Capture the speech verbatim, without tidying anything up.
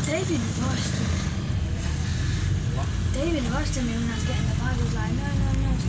David rushed me. What? David rushed to me when I was getting the bag. He was like, no, no, no,